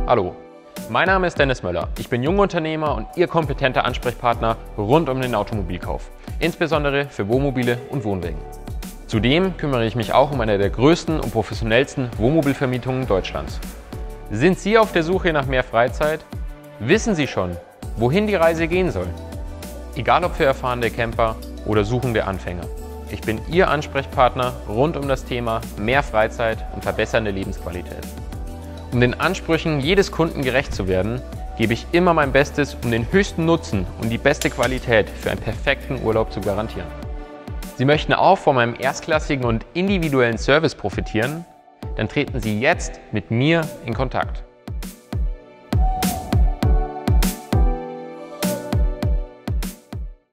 Hallo, mein Name ist Dennis Möller. Ich bin Jungunternehmer und Ihr kompetenter Ansprechpartner rund um den Automobilkauf, insbesondere für Wohnmobile und Wohnwägen. Zudem kümmere ich mich auch um eine der größten und professionellsten Wohnmobilvermietungen Deutschlands. Sind Sie auf der Suche nach mehr Freizeit? Wissen Sie schon, wohin die Reise gehen soll? Egal ob für erfahrene Camper oder suchende Anfänger. Ich bin Ihr Ansprechpartner rund um das Thema mehr Freizeit und verbessernde Lebensqualität. Um den Ansprüchen jedes Kunden gerecht zu werden, gebe ich immer mein Bestes, um den höchsten Nutzen und die beste Qualität für einen perfekten Urlaub zu garantieren. Sie möchten auch von meinem erstklassigen und individuellen Service profitieren? Dann treten Sie jetzt mit mir in Kontakt.